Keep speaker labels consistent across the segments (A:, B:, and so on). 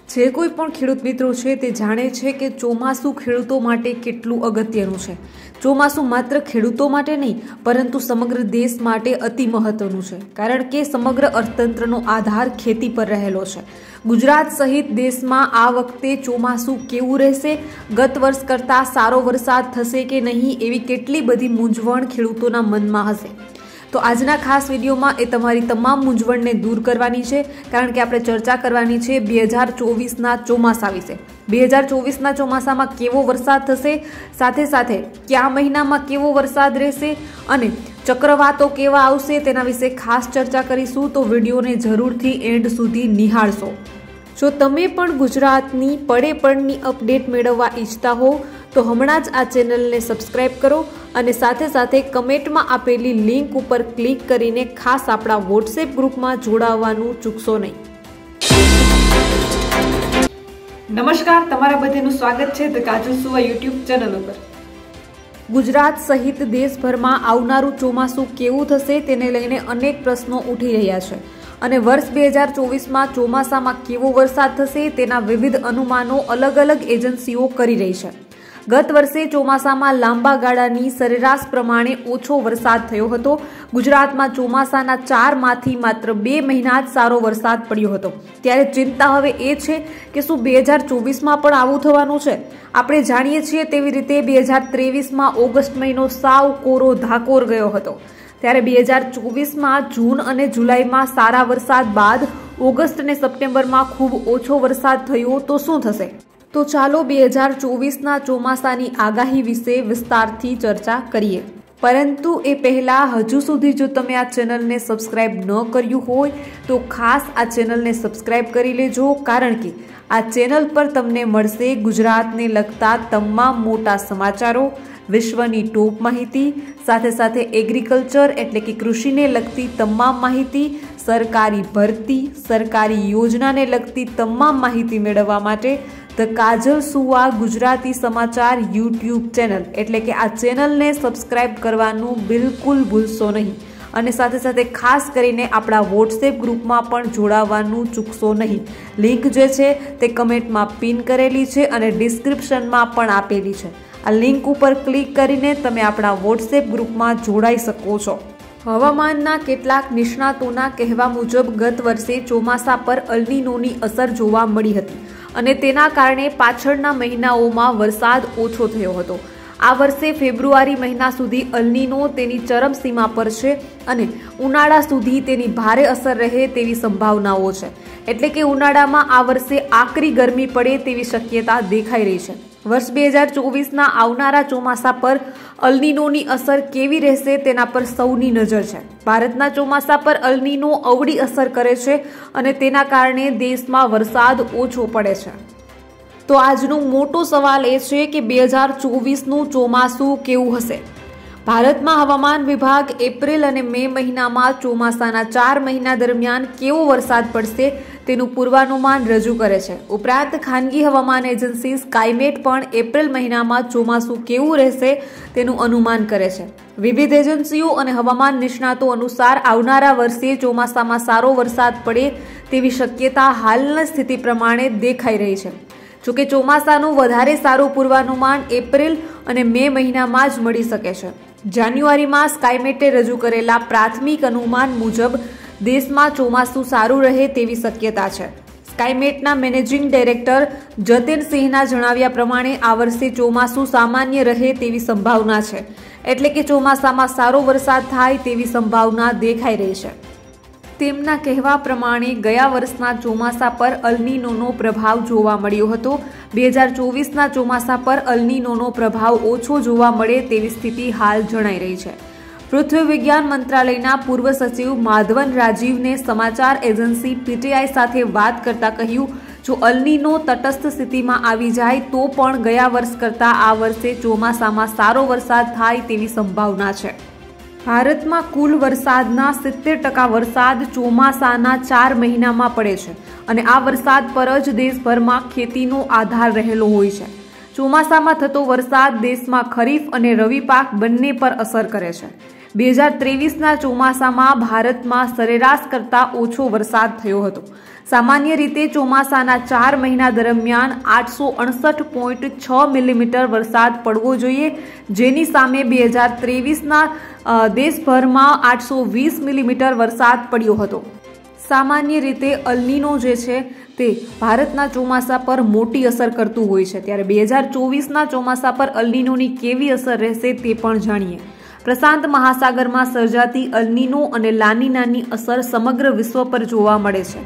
A: જે કોઈ પણ ખેડૂત મિત્રો છે તે જાણે છે કે ચોમાસું ખેડૂતો માટે કેટલું અગત્યનું છે। ચોમાસું માત્ર ખેડૂતો માટે નહીં પરંતુ સમગ્ર દેશ માટે અતિ મહત્વનું છે, કારણ કે સમગ્ર અર્થતંત્રનો આધાર ખેતી પર રહેલો છે। ગુજરાત સહિત દેશમાં આ વખતે ચોમાસું કેવું રહેશે, ગત વર્ષ કરતાં સારો વરસાદ થશે કે નહીં, એવી કેટલી બધી મૂંઝવણ ખેડૂતોના મનમાં હશે। તો આજના ખાસ વિડીયોમાં એ તમારી તમામ મૂંઝવણને દૂર કરવાની છે, કારણ કે આપણે ચર્ચા કરવાની છે 2024ના ચોમાસા વિશે। 2024ના ચોમાસામાં કેવો વરસાદ થશે, સાથે સાથે કયા મહિનામાં કેવો વરસાદ રહેશે અને ચક્રવાતો કેવા આવશે તેના વિશે ખાસ ચર્ચા કરીશું। તો વિડીયોને જરૂરથી એન્ડ સુધી નિહાળશો। જો તમે પણ ગુજરાતની પડે પડની અપડેટ મેળવવા ઈચ્છતા હો તો હમણાં જ આ ચેનલને સબસ્ક્રાઇબ કરો અને સાથે સાથે કમેન્ટમાં આપેલી લિંક ઉપર ક્લિક કરીને ખાસ આપણા વોટ્સએપ ગ્રુપમાં જોડાવવાનું ચૂકશો નહીં। નમસ્કાર, તમારા બધાનું સ્વાગત છે ધ કાજલ સુવા યુટ્યુબ ચેનલ ઉપર। ગુજરાત સહિત દેશભરમાં આવનારું ચોમાસું કેવું થશે તેને લઈને અનેક પ્રશ્નો ઉઠી રહ્યા છે અને વર્ષ 2024માં ચોમાસામાં કેવો વરસાદ થશે તેના વિવિધ અનુમાનો અલગ અલગ એજન્સીઓ કરી રહી છે। ગત વર્ષે ચોમાસામાં લાંબા ગાળાની સરેરાશ પ્રમાણે ઓછો વરસાદ થયો હતો। ગુજરાતમાં ચોમાસાના 4માંથી માત્ર 2 મહિના જ સારો વરસાદ પડ્યો હતો। ત્યારે ચિંતા હવે એ છે કે શું 2024માં પણ આવું થવાનું છે? આપણે જાણીએ છીએ તેવી રીતે 2023માં ઓગસ્ટ મહિનો સાવ કોરો ધાકોર ગયો હતો। ત્યારે 2024માં જૂન અને જુલાઈમાં સારા વરસાદ બાદ ઓગસ્ટ અને સપ્ટેમ્બરમાં ખૂબ ઓછો વરસાદ થયો તો શું થશે? તો ચાલો 2024ના ચોમાસાની આગાહી વિશે વિસ્તારથી ચર્ચા કરીએ। પરંતુ એ પહેલા હજુ સુધી જો તમે આ ચેનલને સબસ્ક્રાઇબ ન કર્યું હોય તો ખાસ આ ચેનલને સબસ્ક્રાઇબ કરી લેજો, કારણ કે આ ચેનલ પર તમને મળશે ગુજરાતને લગતા તમામ મોટા સમાચારો, વિશ્વની ટોપ માહિતી, સાથે સાથે એગ્રીકલ્ચર એટલે કે કૃષિને લગતી તમામ માહિતી, સરકારી ભરતી, સરકારી યોજનાને લગતી તમામ માહિતી મેળવવા માટે ધ કાજલ સુવા ગુજરાતી સમાચાર યુટ્યુબ ચેનલ એટલે કે આ ચેનલને સબસ્ક્રાઇબ કરવાનું બિલકુલ ભૂલશો નહીં અને સાથે સાથે ખાસ કરીને આપણા વોટ્સએપ ગ્રુપમાં પણ જોડાવાનું ચૂકશો નહીં। લિંક જે છે તે કમેન્ટમાં પિન કરેલી છે અને ડિસ્ક્રિપ્શનમાં પણ આપેલી છે। આ લિંક ઉપર ક્લિક કરીને તમે આપણા વોટ્સએપ ગ્રુપમાં જોડાઈ શકો છો। હવામાનના કેટલાક નિષ્ણાતોના કહેવા મુજબ ગત વર્ષે ચોમાસા પર અલ નીનોની અસર જોવા મળી હતી અને તેના કારણે પાછળના મહિનાઓમાં વરસાદ ઓછો થયો હતો। આ વર્ષે ફેબ્રુઆરી મહિના સુધી અલ નીનો તેની ચરમસીમા પર છે અને ઉનાળા સુધી તેની ભારે અસર રહે તેવી સંભાવનાઓ છે, એટલે કે ઉનાળામાં આ વર્ષે આકરી ગરમી પડે તેવી શક્યતા દેખાઈ રહી છે। વર્ષ 2024ના આવનારા ચોમાસા પર અલ નીનોની અસર કેવી રહેશે તેના પર સૌની નજર છે। ભારતના ચોમાસા પર અલ નીનો અવળી અસર કરે છે અને તેના કારણે દેશમાં વરસાદ ઓછો પડે છે। તો આજનો મોટો સવાલ એ છે કે 2024નું ચોમાસું કેવું હશે? ભારતમાં હવામાન વિભાગ એપ્રિલ અને મે મહિનામાં ચોમાસાના 4 મહિના દરમિયાન કેવો વરસાદ પડશે તેનું પૂર્વાનુમાન રજૂ કરે છે। ઉપરાંત ખાનગી હવામાન એજન્સી સ્કાયમેટ પણ એપ્રિલ મહિનામાં ચોમાસું કેવું રહેશે તેનું અનુમાન કરે છે। વિવિધ એજન્સીઓ અને હવામાન નિષ્ણાતો અનુસાર આવનારા વર્ષે ચોમાસામાં સારો વરસાદ પડે તેવી શક્યતા હાલની સ્થિતિ પ્રમાણે દેખાઈ રહી છે। જોકે ચોમાસાનું વધારે સારું પૂર્વાનુમાન એપ્રિલ અને મે મહિનામાં જ મળી શકે છે। જાન્યુઆરીમાં સ્કાયમેટે રજૂ કરેલા પ્રાથમિક અનુમાન મુજબ દેશમાં ચોમાસું સારું રહે તેવી શક્યતા છે। સ્કાયમેટના મેનેજિંગ ડાયરેક્ટર જતેન સિંહના જણાવ્યા પ્રમાણે આ વર્ષે ચોમાસું સામાન્ય રહે તેવી સંભાવના છે, એટલે કે ચોમાસામાં સારો વરસાદ થાય તેવી સંભાવના દેખાઈ રહી છે। તેમના કહેવા પ્રમાણે ગયા વર્ષના ચોમાસા પર અલ નીનોનો પ્રભાવ જોવા મળ્યો હતો। 2024ના ચોમાસા પર અલ નીનોનો પ્રભાવ ઓછો જોવા મળે તેવી સ્થિતિ હાલ જણાઈ રહી છે। પૃથ્વી વિજ્ઞાન મંત્રાલયના પૂર્વ સચિવ માધવન રાજીવને સમાચાર એજન્સી પીટીઆઈ સાથે વાત કરતા કહ્યું, જો અલ નીનો તટસ્થ સ્થિતિમાં આવી જાય તો પણ ગયા વર્ષ કરતાં આ વર્ષે ચોમાસામાં સારો વરસાદ થાય તેવી સંભાવના છે। ભારતમાં કુલ વરસાદના 70% વરસાદ ચોમાસાના 4 મહિનામાં પડે છે અને આ વરસાદ પર જ દેશભરમાં ખેતીનો આધાર રહેલો હોય છે। ચોમાસામાં થતો વરસાદ દેશમાં ખરીફ અને રવિ પાક બંને પર અસર કરે છે। 2023ના ચોમાસામાં ભારતમાં સરેરાશ કરતાં ઓછો વરસાદ થયો હતો. સામાન્ય રીતે ચોમાસાના 4 મહિના દરમિયાન 868.6 મિલીમીટર વરસાદ પડવો જોઈએ, જેની સામે 2023ના દેશભરમાં 820 મિલીમીટર વરસાદ પડ્યો હતો. સામાન્ય રીતે અલ નીનો જે છે તે ભારતના ચોમાસા પર મોટી અસર કરતું હોય છે, ત્યારે 2024ના ચોમાસા પર અલ નીનોની કેવી અસર રહેશે તે પણ જાણીએ. પ્રશાંત મહાસાગરમાં સર્જાતી અલ નીનો અને લા નીનાની અસર સમગ્ર વિશ્વ પર જોવા મળે છે.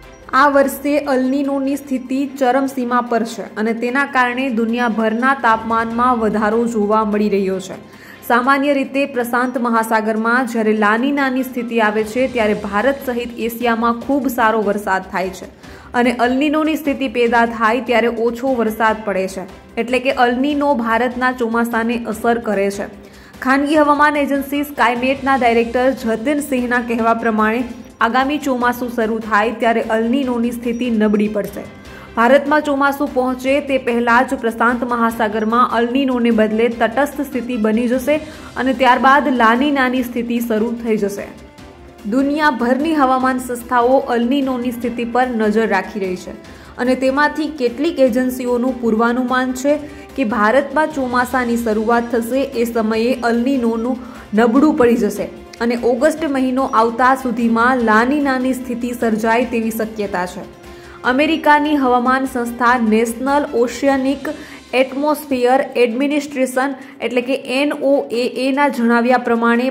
A: આ વર્ષે અલ નીનોની સ્થિતિ ચરમસીમા પર છે અને તેના કારણે દુનિયાભરના તાપમાનમાં વધારો જોવા મળી રહ્યો છે. સામાન્ય રીતે પ્રશાંત મહાસાગરમાં જ્યારે લા નીનાની સ્થિતિ આવે છે ત્યારે ભારત સહિત એશિયામાં ખૂબ સારો વરસાદ થાય છે અને અલ નીનોની સ્થિતિ પેદા થાય ત્યારે ઓછો વરસાદ પડે છે. એટલે કે અલ નીનો ભારતના ચોમાસાને અસર કરે છે. ખાનગી હવામાન એજન્સી સ્કાયમેટના ડાયરેક્ટર જતિન સિંહના કહેવા પ્રમાણે આગામી ચોમાસું શરૂ થાય ત્યારે અલ નીનોની સ્થિતિ નબળી પડશે. ભારતમાં ચોમાસું પહોંચે તે પહેલાં જ પ્રશાંત મહાસાગરમાં અલ નીનોને બદલે તટસ્થ સ્થિતિ બની જશે અને ત્યારબાદ લા નીનાની સ્થિતિ શરૂ થઈ જશે. દુનિયાભરની હવામાન સંસ્થાઓ અલ નીનોની સ્થિતિ પર નજર રાખી રહી છે અને તેમાંથી કેટલીક એજન્સીઓનું પૂર્વાનુમાન છે કે ભારતમાં ચોમાસાની શરૂઆત થશે એ સમયે અલ નીનોનું નબળું પડી જશે અને ઓગસ્ટ મહિનો આવતા સુધીમાં લા નીનાની સ્થિતિ સર્જાય તેવી શક્યતા છે. અમેરિકાની હવામાન સંસ્થા નેશનલ ઓશિયાનિક એટમોસ્ફિયર એડમિનિસ્ટ્રેશન એટલે કે NOAA ના જણાવ્યા પ્રમાણે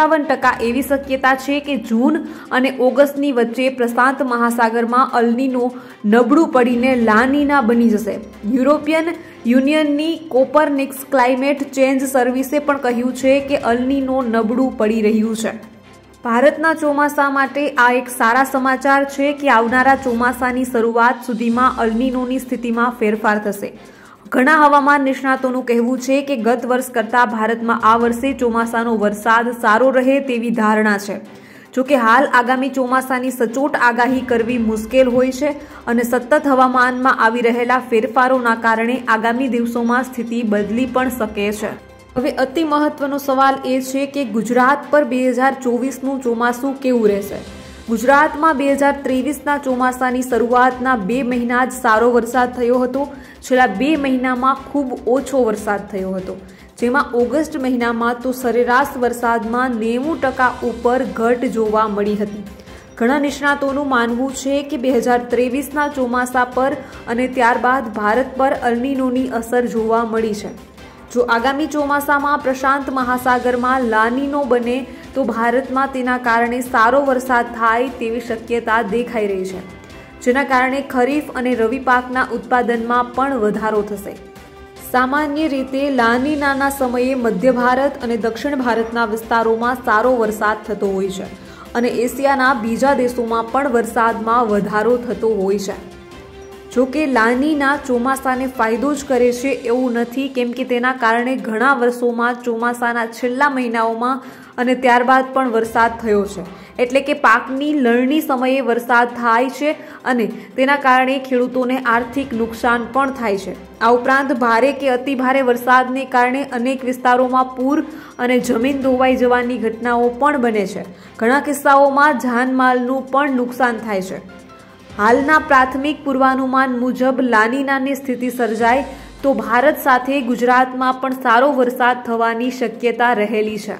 A: 55% એવી શક્યતા છે કે જૂન અને ઓગસ્ટની વચ્ચે પ્રશાંત મહાસાગરમાં અલ નીનો નબળું પડીને લા નીના બની જશે. યુરોપિયન યુનિયનની કોપરનિકસ ક્લાઇમેટ ચેન્જ સર્વિસે પણ કહ્યું છે કે અલ નીનો નબળું પડી રહ્યું છે. ભારતના ચોમાસા માટે આ એક સારા સમાચાર છે કે આવનારા ચોમાસાની શરૂઆત સુધીમાં અલ નીનોની સ્થિતિમાં ફેરફાર થશે. ઘણા હવામાન નિષ્ણાતોનું કહેવું છે કે ગત વર્ષ કરતાં ભારતમાં આ વર્ષે ચોમાસાનો વરસાદ સારો રહે તેવી ધારણા છે. જોકે હાલ આગામી ચોમાસાની સચોટ આગાહી કરવી મુશ્કેલ હોય છે અને સતત હવામાનમાં આવી રહેલા ફેરફારોના કારણે આગામી દિવસોમાં સ્થિતિ બદલી પણ શકે છે. હવે અતિ મહત્વનો સવાલ એ છે કે ગુજરાત પર 2024નું ચોમાસું કેવું રહેશે. ગુજરાતમાં 2023ના ચોમાસાની શરૂઆતના 2 મહિના જ સારો વરસાદ થયો હતો. છેલ્લા 2 મહિનામાં ખૂબ ઓછો વરસાદ થયો હતો, જેમાં ઓગસ્ટ મહિનામાં તો સરેરાશ વરસાદમાં 90% ઉપર ઘટ જોવા મળી હતી. ઘણા નિષ્ણાતોનું માનવું છે કે 2023ના ચોમાસા પર અને ત્યારબાદ ભારત પર અલ નીનોની અસર જોવા મળી છે. જો આગામી ચોમાસામાં પ્રશાંત મહાસાગરમાં લા નીનો બને તો ભારતમાં તેના કારણે સારો વરસાદ થાય તેવી શક્યતા દેખાઈ રહી છે, જેના કારણે ખરીફ અને રવિ પાકના ઉત્પાદનમાં પણ વધારો થશે. સામાન્ય રીતે લા નીનાના સમયે મધ્ય ભારત અને દક્ષિણ ભારતના વિસ્તારોમાં સારો વરસાદ થતો હોય છે અને એશિયાના બીજા દેશોમાં પણ વરસાદમાં વધારો થતો હોય છે. જો કે લા નીના ચોમાસાને ફાયદો જ કરે છે એવું નથી, કેમ કે તેના કારણે ઘણા વર્ષોમાં ચોમાસાના છેલ્લા મહિનાઓમાં અને ત્યારબાદ પણ વરસાદ થયો છે. એટલે કે પાકની લણણી સમયે વરસાદ થાય છે અને તેના કારણે ખેડૂતોને આર્થિક નુકસાન પણ થાય છે. આ ઉપરાંત ભારે કે અતિ ભારે વરસાદને કારણે અનેક વિસ્તારોમાં પૂર અને જમીન ધોવાઈ જવાની ઘટનાઓ પણ બને છે. ઘણા કિસ્સાઓમાં જાનમાલનું પણ નુકસાન થાય છે. હાલના પ્રાથમિક પૂર્વાનુમાન મુજબ લા નીનાની સ્થિતિ સર્જાય તો ભારત સાથે ગુજરાતમાં પણ સારો વરસાદ થવાની શક્યતા રહેલી છે.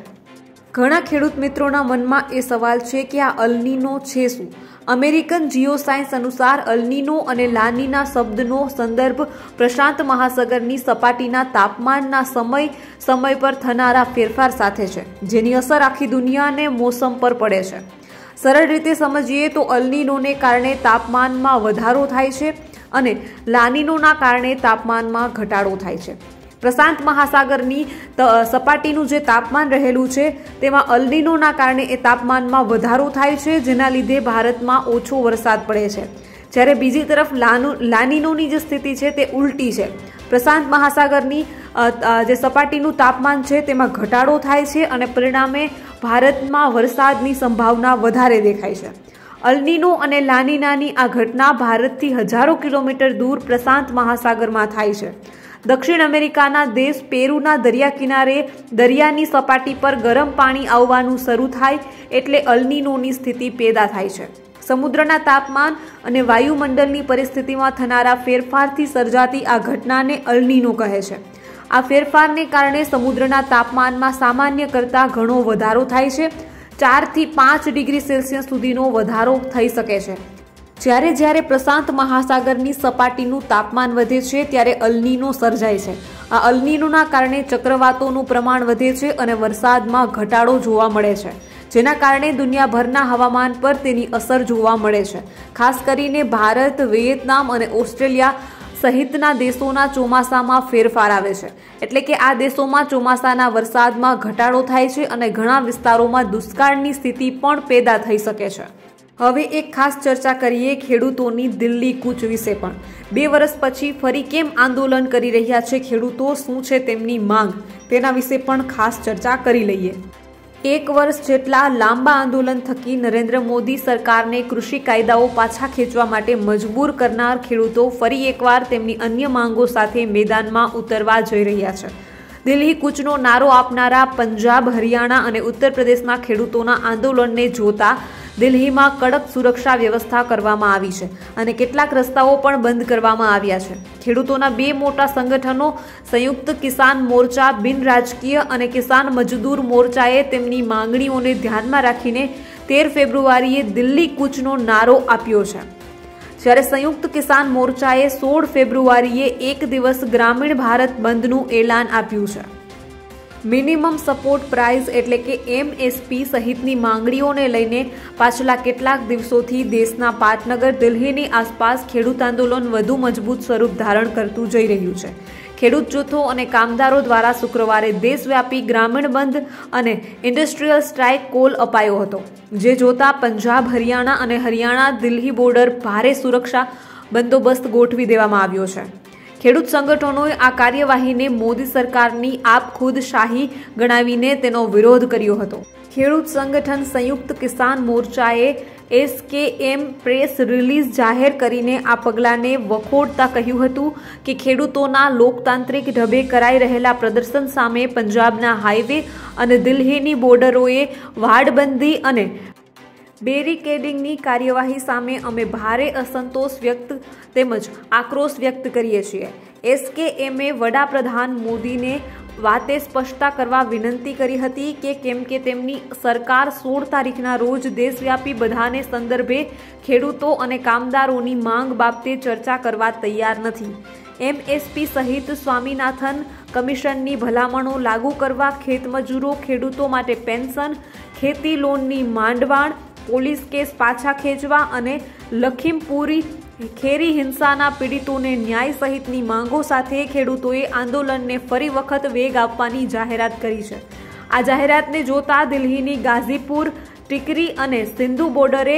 A: ઘણા ખેડૂત મિત્રોના મનમાં એ સવાલ છે કે આ અલ નીનો છે શું? અમેરિકન જીઓસાયન્સ અનુસાર અલ નીનો અને લા નીના શબ્દનો સંદર્ભ પ્રશાંત મહાસાગરની સપાટીના તાપમાનના સમય પર થનારા ફેરફાર સાથે છે, જેની અસર આખી દુનિયા અને મોસમ પર પડે છે. સરળ રીતે સમજીએ તો અલ નીનોને કારણે તાપમાનમાં વધારો થાય છે અને લા નીનોના કારણે તાપમાનમાં ઘટાડો થાય છે. પ્રશાંત મહાસાગરની સપાટીનું જે તાપમાન રહેલું છે તેમાં અલ નીનોના કારણે એ તાપમાનમાં વધારો થાય છે, જેના લીધે ભારતમાં ઓછો વરસાદ પડે છે. જ્યારે બીજી તરફ લા નીનોની જે સ્થિતિ છે તે ઉલટી છે. પ્રશાંત મહાસાગરની જે સપાટીનું તાપમાન છે તેમાં ઘટાડો થાય છે અને પરિણામે ભારતમાં વરસાદની સંભાવના વધારે દેખાય છે. અલ નીનો અને લા નીનાની આ ઘટના ભારતથી હજારો કિલોમીટર દૂર પ્રશાંત મહાસાગરમાં થાય છે. દક્ષિણ અમેરિકાના દેશ પેરુના દરિયા કિનારે દરિયાની સપાટી પર ગરમ પાણી આવવાનું શરૂ થાય એટલે અલ્નીનોની સ્થિતિ પેદા થાય છે. સમુદ્રના તાપમાન અને વાયુમંડળની પરિસ્થિતિમાં થનારા ફેરફારથી સર્જાતી આ ઘટનાને અલ્નીનો કહે છે. આ ફેરફારને કારણે સમુદ્રના તાપમાનમાં સામાન્ય કરતાં ઘણો વધારો થાય છે. 4 થી 5 ડિગ્રી સેલ્સિયસ સુધીનો વધારો થઈ શકે છે. જ્યારે પ્રશાંત મહાસાગરની સપાટીનું તાપમાન વધે છે ત્યારે અલ્નીનો સર્જાય છે. આ અલ્નીનોના કારણે ચક્રવાતોનું પ્રમાણ વધે છે અને વરસાદમાં ઘટાડો જોવા મળે છે, જેના કારણે દુનિયાભરના હવામાન પર તેની અસર જોવા મળે છે. ખાસ કરીને ભારત, વિયેતનામ અને ઓસ્ટ્રેલિયા સહિતના દેશોના ચોમાસામાં ફેરફાર આવે છે. એટલે કે આ દેશોમાં ચોમાસાના વરસાદમાં ઘટાડો થાય છે અને ઘણા વિસ્તારોમાં દુષ્કાળની સ્થિતિ પણ પેદા થઈ શકે છે. હવે એક ખાસ ચર્ચા કરીએ ખેડૂતોની દિલ્હી કૂચ વિશે પણ. 2 વર્ષ પછી ફરી કેમ આંદોલન કરી રહ્યા છે ખેડૂતો, શું છે તેમની માંગ, તેના વિશે પણ ખાસ ચર્ચા કરી લઈએ. 1 વર્ષ જેટલા લાંબા આંદોલન થકી નરેન્દ્ર મોદી સરકારને કૃષિ કાયદાઓ પાછા ખેંચવા માટે મજબૂર કરનાર ખેડૂતો ફરી એકવાર તેમની અન્ય માંગો સાથે મેદાનમાં ઉતરવા જઈ રહ્યા છે. દિલ્હી કૂચનો નારો આપનારા પંજાબ, હરિયાણા અને ઉત્તર પ્રદેશના ખેડૂતોના આંદોલનને જોતા દિલ્હીમાં કડક સુરક્ષા વ્યવસ્થા કરવામાં આવી છે અને કેટલાક રસ્તાઓ પણ બંધ કરવામાં આવ્યા છે. ખેડૂતોના 2 મોટા સંગઠનો સંયુક્ત કિસાન મોરચા, બિન રાજકીય અને કિસાન મજદૂર મોરચાએ તેમની માંગણીઓને ધ્યાનમાં રાખીને 13 ફેબ્રુઆરીએ દિલ્હી કૂચનો નારો આપ્યો છે. જ્યારે સંયુક્ત કિસાન મોરચાએ 16 ફેબ્રુઆરીએ એક દિવસ ગ્રામીણ ભારત બંધનું એલાન આપ્યું છે. મિનિમમ સપોર્ટ પ્રાઇસ એટલે કે MSP સહિતની માંગણીઓને લઈને પાછલા કેટલાક દિવસોથી દેશના પાટનગર દિલ્હીની આસપાસ ખેડૂત આંદોલન વધુ મજબૂત સ્વરૂપ ધારણ કરતું જઈ રહ્યું છે. ખેડૂત જૂથો અને કામદારો દ્વારા શુક્રવારે દેશવ્યાપી ગ્રામીણ બંધ અને ઇન્ડસ્ટ્રીયલ સ્ટ્રાઇક કોલ અપાયો હતો, જે જોતા પંજાબ, હરિયાણા અને હરિયાણા દિલ્હી બોર્ડર ભારે સુરક્ષા બંદોબસ્ત ગોઠવી દેવામાં આવ્યો છે. ખેડૂત સંગઠનોએ આ કાર્યવાહીને મોદી સરકારની આપખુદશાહી ગણાવીને તેનો વિરોધ કર્યો હતો. ખેડૂત સંગઠન સંયુક્ત કિસાન મોરચાએ SKM પ્રેસ રિલીઝ જાહેર કરીને આ પગલાંને વખોડતા કહ્યું હતું કે ખેડૂતોના લોકતાંત્રિક ઢબે કરાઈ રહેલા પ્રદર્શન સામે પંજાબના હાઈવે અને દિલ્હીની બોર્ડરોએ વાડબંધી અને બેરિકેડિંગની કાર્યવાહી સામે અમે ભારે અસંતોષ વ્યક્ત તેમજ આક્રોશ વ્યક્ત કરીએ છીએ. SKMએ વડાપ્રધાન મોદીને વાતે સ્પષ્ટતા કરવા વિનંતી કરી હતી કે કેમ કે તેમની સરકાર 16 તારીખના રોજ દેશવ્યાપી બધાને સંદર્ભે ખેડૂતો અને કામદારોની માંગ બાબતે ચર્ચા કરવા તૈયાર નથી. MSP સહિત સ્વામીનાથન કમિશનની ભલામણો લાગુ કરવા, ખેતમજૂરો ખેડૂતો માટે પેન્શન, ખેતી લોનની માંડવાણ, પોલીસ કેસ પાછા ખેંચવા અને લખીમપુરી ખેરી હિંસાના પીડિતોને ન્યાય સહિતની માંગો સાથે ખેડૂતોએ આંદોલનને ફરી વખત વેગ આપવાની જાહેરાત કરી છે. આ જાહેરાતને જોતા દિલ્હીની ગાઝીપુર, ટિકરી અને સિંધુ બોર્ડરે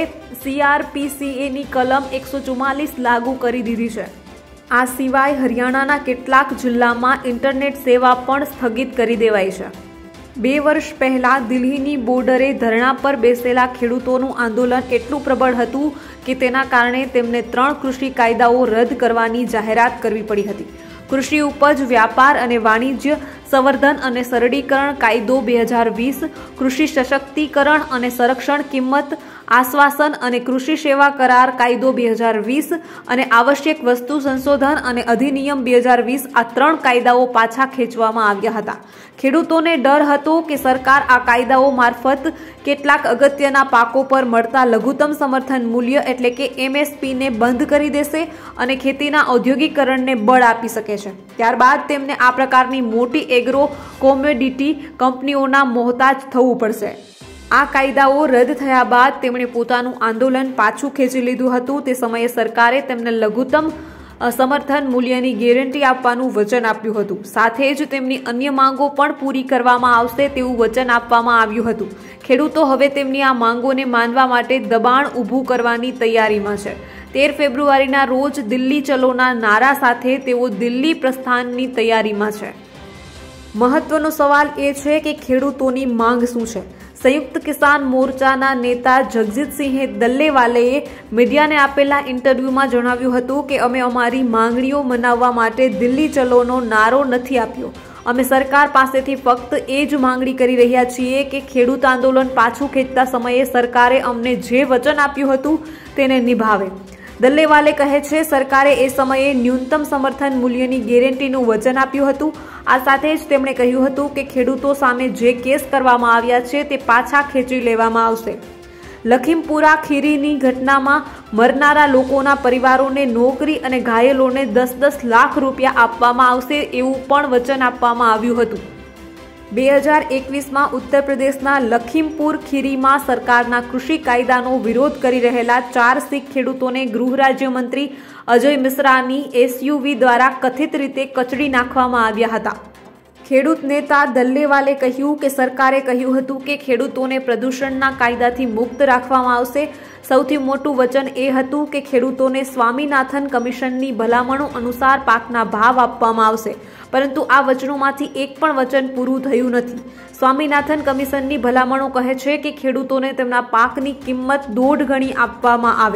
A: CRPCAની કલમ 144 લાગુ કરી દીધી છે. આ સિવાય હરિયાણાના કેટલાક જિલ્લામાં ઇન્ટરનેટ સેવા પણ સ્થગિત કરી દેવાઈ છે. 2 વર્ષ પહેલા દિલ્હીની બોર્ડરે ધરણા પર બેસેલા ખેડૂતોનું આંદોલન એટલું પ્રબળ હતું કે તેના કારણે તેમને 3 કૃષિ કાયદાઓ રદ કરવાની જાહેરાત કરવી પડી હતી. કૃષિ ઉપજ, વ્યાપાર અને વાણિજ્ય સંવર્ધન અને સરળીકરણ કાયદો 2020, કૃષિ સશક્તિકરણ અને સંરક્ષણ કિંમત આશ્વાસન અને કૃષિ સેવા કરાર કાયદો 2020 અને આવશ્યક વસ્તુ સંશોધન અને અધિનિયમ 2020 આ 3 કાયદાઓ પાછા ખેંચવામાં આવ્યા હતા. ખેડૂતોને ડર હતો કે સરકાર આ કાયદાઓ મારફત કેટલાક અગત્યના પાકો પર મળતા લઘુત્તમ સમર્થન મૂલ્ય એટલે કે MSPને બંધ કરી દેશે અને ખેતીના ઔદ્યોગિકરણને બળ આપી શકે છે. ત્યારબાદ તેમને આ પ્રકારની મોટી એગ્રો કોમોડિટી કંપનીઓના મોહતાજ થવું પડશે. આ કાયદાઓ રદ થયા બાદ તેમણે પોતાનું આંદોલન પાછું ખેંચી લીધું હતું. તે સમયે સરકારે તેમને લઘુત્તમ સમર્થન મૂલ્યની ગેરંટી આપવાનું વચન આપ્યું હતું. સાથે જ તેમની અન્ય માંગો પણ પૂરી કરવામાં આવશે તેવું વચન આપવામાં આવ્યું હતું. ખેડૂતો હવે તેમની આ માંગોને માનવા માટે દબાણ ઊભું કરવાની તૈયારીમાં છે. 13 ફેબ્રુઆરીના રોજ દિલ્હી ચલોના નારા સાથે તેઓ દિલ્હી પ્રસ્થાનની તૈયારીમાં છે. મહત્વનો સવાલ એ છે કે ખેડૂતોની માંગ શું છે. સંયુક્ત કિસાન મોરચાના નેતા જગજીતસિંહ દલ્લેવાલેએ મીડિયાને આપેલા ઇન્ટરવ્યુમાં જણાવ્યું હતું કે અમે અમારી માંગણીઓ મનાવવા માટે દિલ્હી ચલોનો નારો નથી આપ્યો. અમે સરકાર પાસેથી ફક્ત એ જ માંગણી કરી રહ્યા છીએ કે ખેડૂત આંદોલન પાછું ખેંચતા સમયે સરકારે અમને જે વચન આપ્યું હતું તેને નિભાવે. દલ્લેવાલે કહે છે, સરકારે એ સમયે ન્યૂનતમ સમર્થન મૂલ્યની ગેરંટીનું વચન આપ્યું હતું. આ સાથે જ તેમણે કહ્યું હતું કે ખેડૂતો સામે જે કેસ કરવામાં આવ્યા છે તે પાછા ખેંચી લેવામાં આવશે. લખીમપુરા ખીરીની ઘટનામાં મરનારા લોકોના પરિવારોને નોકરી અને ઘાયલોને 10-10 લાખ રૂપિયા આપવામાં આવશે એવું પણ વચન આપવામાં આવ્યું હતું. 2021માં ઉત્તર પ્રદેશના લખીમપુર ખીરીમાં સરકારના કૃષિ કાયદાનો વિરોધ કરી રહેલા 4 શીખ ખેડૂતોને ગૃહ રાજ્યમંત્રી અજય મિશ્રાની એસયુવી દ્વારા કથિત રીતે કચડી નાખવામાં આવ્યા હતા. ખેડૂત નેતા દલ્લેવાલે કહ્યું કે સરકારે કહ્યું હતું કે ખેડૂતોને પ્રદૂષણના કાયદાથી મુક્ત રાખવામાં આવશે. સૌથી મોટું વચન એ હતું કે ખેડૂતોને સ્વામીનાથન કમિશનની ભલામણો અનુસાર પાકના ભાવ આપવામાં આવશે. પરંતુ આ વચનોમાંથી એક પણ વચન પૂરું થયું નથી. સ્વામીનાથન કમિશનની ભલામણો કહે છે કે ખેડૂતોને તેમના પાકની કિંમત 1.5 ગણી આપવામાં આવે.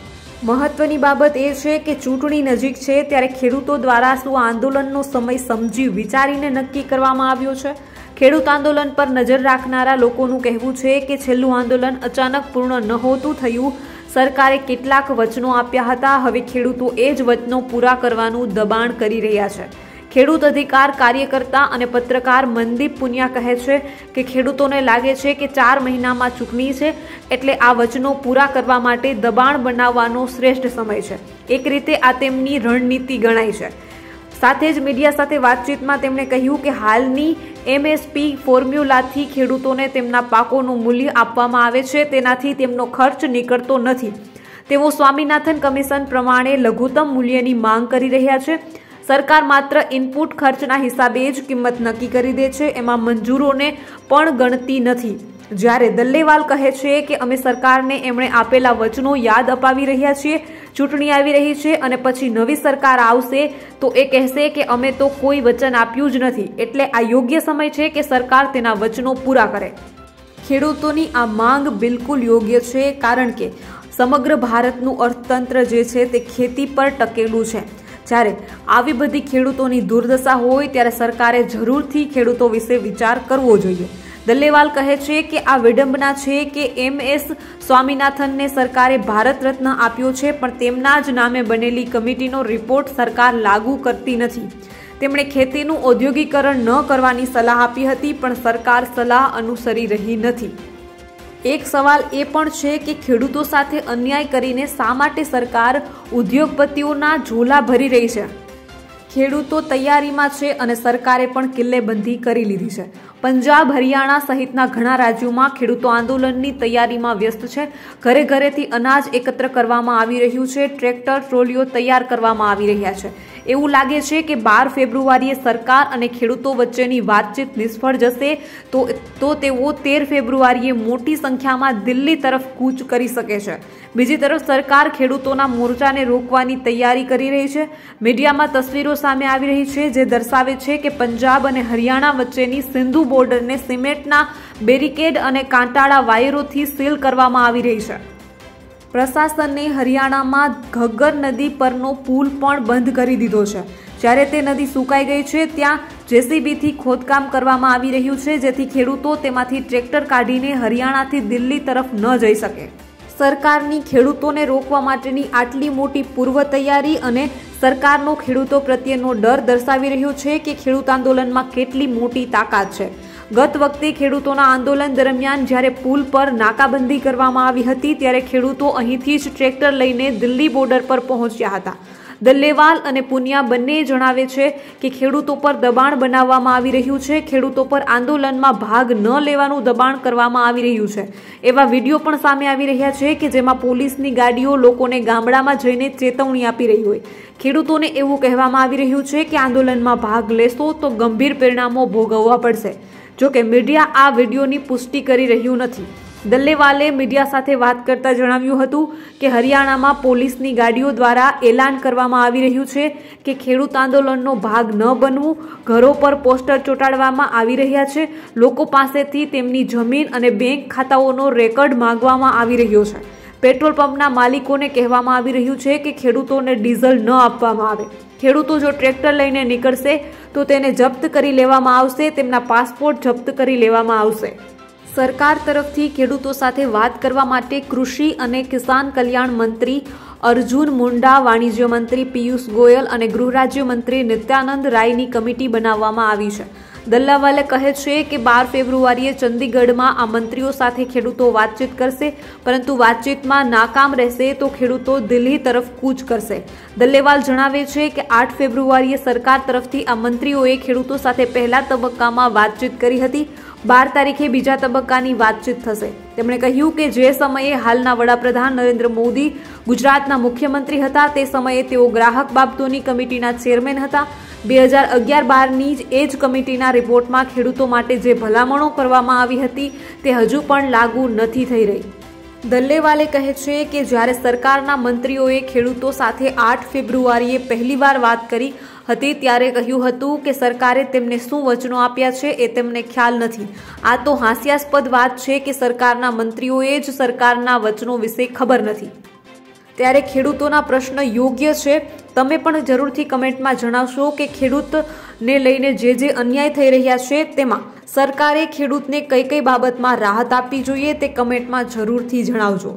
A: મહત્વની બાબત એ છે કે ચૂંટણી નજીક છે ત્યારે ખેડૂતો દ્વારા શું આંદોલનનો સમય સમજી વિચારીને નક્કી કરવામાં આવ્યો છે? ખેડૂત આંદોલન પર નજર રાખનારા લોકોનું કહેવું છે કે છેલ્લું આંદોલન અચાનક પૂર્ણ નહોતું થયું. સરકારે કેટલાક વચનો આપ્યા હતા. હવે ખેડૂતો એ જ વચનો પૂરા કરવાનું દબાણ કરી રહ્યા છે. ખેડૂત અધિકાર કાર્યકર્તા અને પત્રકાર મનદીપ પુનિયા કહે છે કે ખેડૂતોને લાગે છે કે 4 મહિનામાં ચૂંટણી છે એટલે આ વચનો પૂરા કરવા માટે દબાણ બનાવવાનો શ્રેષ્ઠ સમય છે. એક રીતે આ તેમની રણનીતિ ગણાય છે. સાથે જ મીડિયા સાથે વાતચીતમાં તેમણે કહ્યું કે હાલની એમએસપી ફોર્મ્યુલાથી ખેડૂતોને તેમના પાકોનું મૂલ્ય આપવામાં આવે છે, તેનાથી તેમનો ખર્ચ નીકળતો નથી. તેઓ સ્વામીનાથન કમિશન પ્રમાણે લઘુત્તમ મૂલ્યની માંગ કરી રહ્યા છે. સરકાર માત્ર ઇનપુટ ખર્ચના હિસાબે જ કિંમત નક્કી કરી દે છે, એમાં મંજૂરોને પણ ગણતી નથી. જ્યારે દલ્લેવાલ કહે છે કે અમે સરકારને એમણે આપેલા વચનો યાદ અપાવી રહ્યા છીએ. ચૂંટણી આવી રહી છે અને પછી નવી સરકાર આવશે તો એ કહેશે કે અમે તો કોઈ વચન આપ્યું જ નથી. એટલે આ યોગ્ય સમય છે કે સરકાર તેના વચનો પૂરા કરે. ખેડૂતોની આ માંગ બિલકુલ યોગ્ય છે, કારણ કે સમગ્ર ભારતનું અર્થતંત્ર જે છે તે ખેતી પર ટકેલું છે. જ્યારે આવી બધી ખેડૂતોની દુર્દશા હોય ત્યારે સરકારે જરૂરથી ખેડૂતો વિશે વિચાર કરવો જોઈએ. દલ્લેવાલ કહે છે કે આ વિડંબના છે કે MS સ્વામીનાથનને સરકારે ભારત રત્ન આપ્યો છે, પણ તેમના જ નામે બનેલી કમિટીનો રિપોર્ટ સરકાર લાગુ કરતી નથી. તેમણે ખેતીનું ઔદ્યોગિકરણ ન કરવાની સલાહ આપી હતી, પણ સરકાર સલાહ અનુસરી રહી નથી. એક સવાલ એ પણ છે કે ખેડૂતો સાથે અન્યાય કરીને શા માટે સરકાર ઉદ્યોગપતિઓના ઝોલા ભરી રહી છે? ખેડૂતો તૈયારીમાં છે અને સરકારે પણ કિલ્લેબંધી કરી લીધી છે. પંજાબ, હરિયાણા સહિતના ઘણા રાજ્યોમાં ખેડૂતો આંદોલનની તૈયારીમાં વ્યસ્ત છે. ઘરે ઘરેથી અનાજ એકત્ર કરવામાં આવી રહ્યું છે. ટ્રેક્ટર, ટ્રોલીઓ તૈયાર કરવામાં આવી રહ્યા છે. એવું લાગે છે કે 12 ફેબ્રુઆરીએ સરકાર અને ખેડૂતો વચ્ચેની વાતચીત નિષ્ફળ જશે તો તેઓ 13 ફેબ્રુઆરીએ મોટી સંખ્યામાં દિલ્હી તરફ કૂચ કરી શકે છે. બીજી તરફ સરકાર ખેડૂતોના મોરચાને રોકવાની તૈયારી કરી રહી છે. મીડિયામાં તસવીરો સામે આવી રહી છે જે દર્શાવે છે કે પંજાબ અને હરિયાણા વચ્ચેની સિંધુ બોર્ડરને સિમેન્ટના બેરિકેડ અને કાંટાળા વાયરોથી સીલ કરવામાં આવી રહી છે. પ્રશાસને હરિયાણામાં ઘગ્ગર નદી પરનો પુલ પણ બંધ કરી દીધો છે. જ્યારે તે નદી સુકાઈ ગઈ છે ત્યાં JCBથી ખોદકામ કરવામાં આવી રહ્યું છે, જેથી ખેડૂતો તેમાંથી ટ્રેક્ટર કાઢીને હરિયાણાથી દિલ્હી તરફ ન જઈ શકે. સરકારની ખેડૂતોને રોકવા માટેની આટલી મોટી પૂર્વ તૈયારી અને સરકારનો ખેડૂતો પ્રત્યેનો ડર દર્શાવી રહ્યો છે કે ખેડૂત આંદોલનમાં કેટલી મોટી તાકાત છે. ગત વખતે ખેડૂતોના આંદોલન દરમિયાન જ્યારે પુલ પર નાકાબંધી કરવામાં આવી હતી ત્યારે ખેડૂતો અહીંથી જ ટ્રેક્ટર લઈને દિલ્હી બોર્ડર પર પહોંચ્યા હતા. દલ્લેવાલ અને પુનિયા બંને જણાવે છે કે ખેડૂતો પર દબાણ બનાવવામાં આવી રહ્યું છે. ખેડૂતો પર આંદોલનમાં ભાગ ન લેવાનું દબાણ કરવામાં આવી રહ્યું છે. એવા વિડીયો પણ સામે આવી રહ્યા છે કે જેમાં પોલીસની ગાડીઓ લોકોને ગામડામાં જઈને ચેતવણી આપી રહી હોય. ખેડૂતોને એવું કહેવામાં આવી રહ્યું છે કે આંદોલનમાં ભાગ લેશો તો ગંભીર પરિણામો ભોગવવા પડશે. જોકે મીડિયા આ વિડીયોની પુષ્ટિ કરી રહ્યું નથી. દલ્લેવાલે મીડિયા સાથે વાત કરતા જણાવ્યું હતું કે હરિયાણામાં પોલીસની ગાડીઓ દ્વારા એલાન કરવામાં આવી રહ્યું છે કે ખેડૂત આંદોલનનો ભાગ ન બનવું, ઘરો પર પોસ્ટર ચોંટાડવામાં આવી રહ્યા છે, લોકો પાસેથી તેમની જમીન અને બેંક ખાતાઓનો રેકર્ડ માંગવામાં આવી રહ્યો છે, પેટ્રોલ પંપના માલિકોને કહેવામાં આવી રહ્યું છે કે ખેડૂતોને ડીઝલ ન આપવામાં આવે, ખેડૂતો જો ટ્રેક્ટર લઈને નીકળશે તો તેને જપ્ત કરી લેવામાં આવશે, તેમના પાસપોર્ટ જપ્ત કરી લેવામાં આવશે। સરકાર તરફથી ખેડૂતો સાથે વાત કરવા માટે કૃષિ અને કિસાન કલ્યાણ મંત્રી અર્જુન મુંડા, વાણિજ્ય મંત્રી પિયુષ ગોયલ અને ગૃહ રાજ્ય મંત્રી નિત્યાનંદ રાયની કમિટી બનાવવામાં આવી છે। દલ્લાવાલે કહે છે કે 12 ફેબ્રુઆરીએ ચંદીગઢમાં આ મંત્રીઓ સાથે ખેડૂતો વાતચીત કરશે, પરંતુ વાતચીતમાં નાકામ રહેશે તો ખેડૂતો દિલ્હી તરફ કૂચ કરશે। દલ્લેવાલ જણાવે છે કે 8 ફેબ્રુઆરીએ સરકાર તરફથી આ મંત્રીઓએ ખેડૂતો સાથે પહેલા તબક્કામાં વાતચીત કરી હતી, 12 તારીખે બીજા તબક્કાની વાતચીત થશે। તેમણે કહ્યું કે જે સમયે હાલના વડાપ્રધાન નરેન્દ્ર મોદી ગુજરાતના મુખ્યમંત્રી હતા તે સમયે તેઓ ગ્રાહક બાબતોની કમિટીના ચેરમેન હતા। 2011-12ની જ એ જ કમિટીના રિપોર્ટમાં ખેડૂતો માટે જે ભલામણો કરવામાં આવી હતી તે હજુ પણ લાગુ નથી થઈ રહી। દલ્લેવાલે કહે છે કે જ્યારે સરકારના મંત્રીઓએ ખેડૂતો સાથે 8 ફેબ્રુઆરીએ પહેલીવાર વાત કરી હતી ત્યારે કહ્યું હતું કે સરકારે તેમને શું વચનો આપ્યા છે એ તેમને ખ્યાલ નથી। આ તો હાસ્યાસ્પદ વાત છે કે સરકારના મંત્રીઓએ જ સરકારના વચનો વિશે ખબર નથી। ત્યારે ખેડૂતોના પ્રશ્ન યોગ્ય છે। તમે પણ જરૂરથી કમેન્ટમાં જણાવશો કે ખેડૂતને લઈને જે અન્યાય થઈ રહ્યા છે તેમાં સરકારે ખેડૂતને કઈ કઈ બાબતમાં રાહત આપવી જોઈએ તે કમેન્ટમાં જરૂરથી જણાવજો।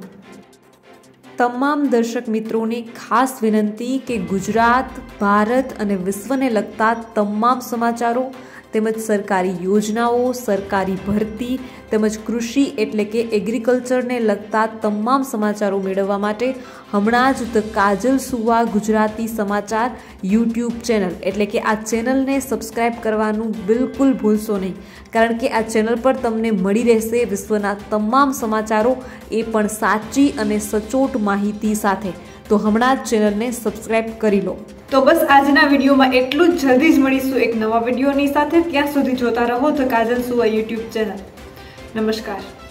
A: તમામ દર્શક મિત્રોને ખાસ વિનંતી કે ગુજરાત, ભારત અને વિશ્વને લગતા તમામ સમાચારો તેમજ સરકારી યોજનાઓ, સરકારી ભરતી તેમજ કૃષિ એટલે કે એગ્રીકલ્ચરને લગતા તમામ સમાચારો મેળવવા માટે હમણાં જ ધ કાજલ સુવા ગુજરાતી સમાચાર યુટ્યુબ ચેનલ એટલે કે આ ચેનલને સબસ્ક્રાઇબ કરવાનું બિલકુલ ભૂલશો નહીં, કારણ કે આ ચેનલ પર તમને મળી રહેશે વિશ્વના તમામ સમાચારો, એ પણ સાચી અને સચોટ માહિતી સાથે। તો હમણાં જ ચેનલને સબસ્ક્રાઇબ કરી લો। તો બસ આજના વિડીયોમાં એટલું જ। જલ્દી જ મળીશું એક નવા વિડીયોની સાથે। ત્યાં સુધી જોતા રહો ધ કાજલ સુવા યુટ્યુબ ચેનલ। નમસ્કાર।